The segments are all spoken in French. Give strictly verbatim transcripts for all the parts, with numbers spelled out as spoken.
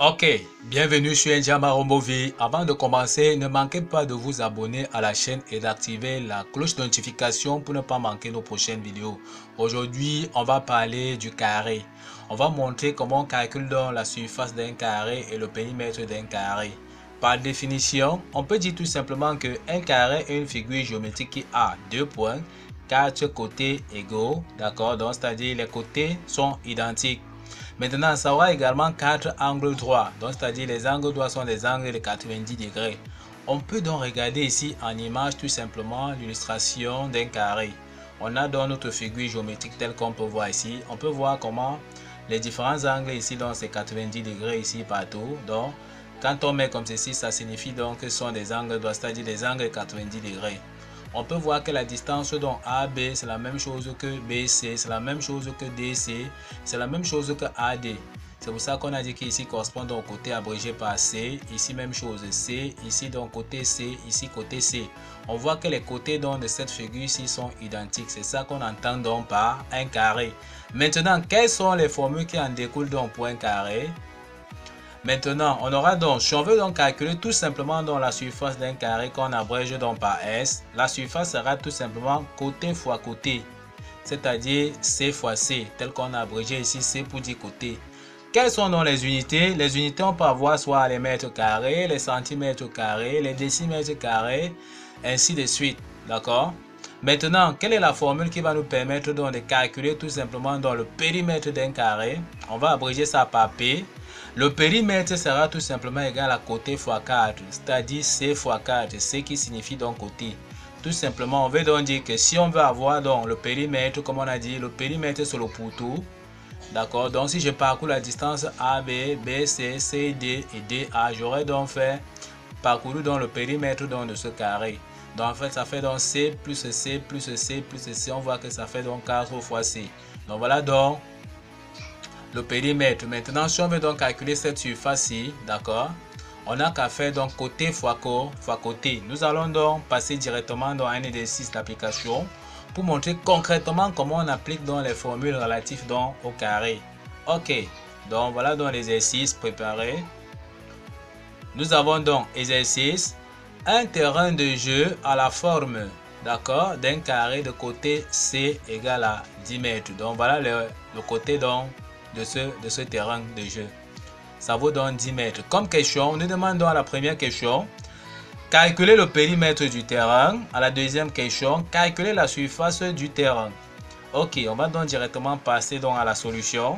Ok, bienvenue sur N'Djamena Rombovi. Avant de commencer, ne manquez pas de vous abonner à la chaîne et d'activer la cloche de notification pour ne pas manquer nos prochaines vidéos. Aujourd'hui, on va parler du carré. On va montrer comment on calcule donc la surface d'un carré et le périmètre d'un carré. Par définition, on peut dire tout simplement qu'un carré est une figure géométrique qui a deux points, quatre côtés égaux, d'accord, donc c'est-à-dire les côtés sont identiques. Maintenant, ça aura également quatre angles droits, donc c'est-à-dire les angles droits sont des angles de quatre-vingt-dix degrés. On peut donc regarder ici en image tout simplement l'illustration d'un carré. On a donc notre figure géométrique telle qu'on peut voir ici. On peut voir comment les différents angles ici, donc c'est quatre-vingt-dix degrés ici partout. Donc, quand on met comme ceci, ça signifie donc que ce sont des angles droits, c'est-à-dire des angles de quatre-vingt-dix degrés. On peut voir que la distance donc A B c'est la même chose que B C, c'est la même chose que D C, c'est la même chose que A D. C'est pour ça qu'on a dit qu'ici correspond au côté abrégé par C, ici même chose C, ici donc côté C, ici côté C. On voit que les côtés donc de cette figure-ci sont identiques, c'est ça qu'on entend donc par un carré. Maintenant, quelles sont les formules qui en découlent donc pour un carré? Maintenant, on aura donc, si on veut donc calculer tout simplement donc la surface d'un carré qu'on abrège donc par S, la surface sera tout simplement côté fois côté, c'est-à-dire C fois C, tel qu'on a abrégé ici C pour dire côté. Quelles sont donc les unités? Les unités, on peut avoir soit les mètres carrés, les centimètres carrés, les décimètres carrés, ainsi de suite, d'accord? Maintenant, quelle est la formule qui va nous permettre donc de calculer tout simplement dans le périmètre d'un carré? On va abréger ça par P. Le périmètre sera tout simplement égal à côté fois quatre, c'est-à-dire C fois quatre, C qui signifie donc côté. Tout simplement, on veut donc dire que si on veut avoir donc le périmètre, comme on a dit, le périmètre c'est le pourtour. D'accord, donc si je parcours la distance A B, B C, C D et D A, j'aurais donc fait parcouru dans le périmètre donc de ce carré. Donc en fait, ça fait donc C plus C plus C plus C. On voit que ça fait donc quatre fois C. Donc voilà donc le périmètre. Maintenant, si on veut donc calculer cette surface-ci, d'accord, on n'a qu'à faire donc côté fois, fois côté. Nous allons donc passer directement dans un exercice d'application pour montrer concrètement comment on applique donc les formules relatives donc au carré. Ok, donc voilà donc l'exercice préparé. Nous avons donc exercice, un terrain de jeu à la forme, d'accord, d'un carré de côté C égale à dix mètres. Donc voilà le, le côté donc de ce, de ce terrain de jeu. Ça vaut donc dix mètres. Comme question, nous demandons à la première question, calculer le périmètre du terrain. À la deuxième question, calculer la surface du terrain. Ok, on va donc directement passer donc à la solution.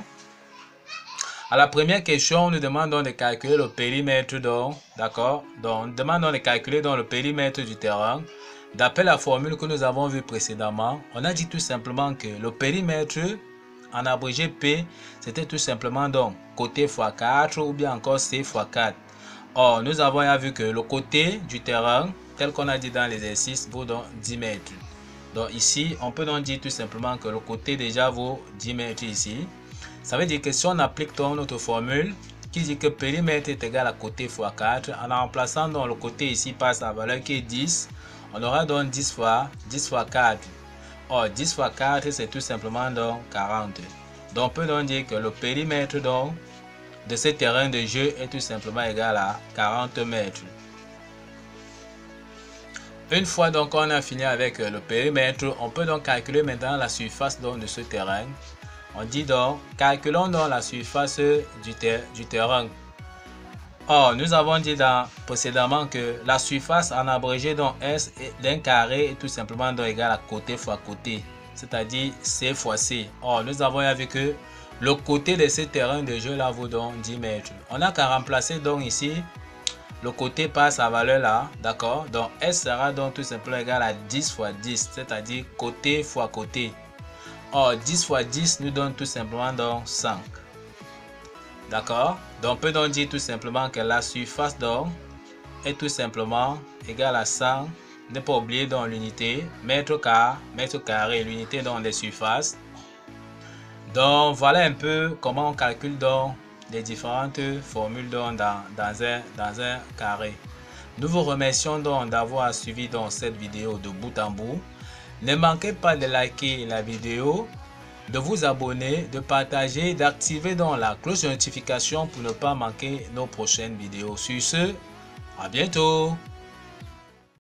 À la première question, nous demandons de calculer le périmètre donc, d'accord. Donc, nous demandons de calculer donc le périmètre du terrain. D'après la formule que nous avons vue précédemment, on a dit tout simplement que le périmètre, en abrégé P, c'était tout simplement donc côté fois quatre ou bien encore C fois quatre. Or, nous avons vu que le côté du terrain, tel qu'on a dit dans l'exercice, vaut donc dix mètres. Donc ici, on peut donc dire tout simplement que le côté déjà vaut dix mètres ici. Ça veut dire que si on applique donc notre formule qui dit que périmètre est égal à côté fois quatre, en remplaçant donc le côté ici par sa valeur qui est dix, on aura donc dix fois dix fois quatre. Or, dix fois quatre, c'est tout simplement donc quarante. Donc, on peut donc dire que le périmètre donc, de ce terrain de jeu est tout simplement égal à quarante mètres. Une fois donc on a fini avec le périmètre, on peut donc calculer maintenant la surface donc de ce terrain. On dit donc, calculons donc la surface du, ter du terrain. Or, nous avons dit dans, précédemment que la surface en abrégé donc S d'un carré est tout simplement donc égal à côté fois côté, c'est-à-dire C fois C. Or, nous avons vu que le côté de ce terrain de jeu là vaut donc dix mètres. On n'a qu'à remplacer donc ici le côté par sa valeur là, d'accord. Donc S sera donc tout simplement égal à dix fois dix, c'est-à-dire côté fois côté. Or, dix fois dix nous donne tout simplement donc cinq. D'accord, donc on peut donc dire tout simplement que la surface donc est tout simplement égale à cent. Ne pas oublier donc l'unité mètre carré, mètre carré, l'unité dans les surfaces. Donc voilà un peu comment on calcule donc les différentes formules donc dans, dans, un, dans un carré. Nous vous remercions donc d'avoir suivi donc cette vidéo de bout en bout. Ne manquez pas de liker la vidéo de vous abonner, de partager, d'activer dans la cloche de notification pour ne pas manquer nos prochaines vidéos. Sur ce, à bientôt!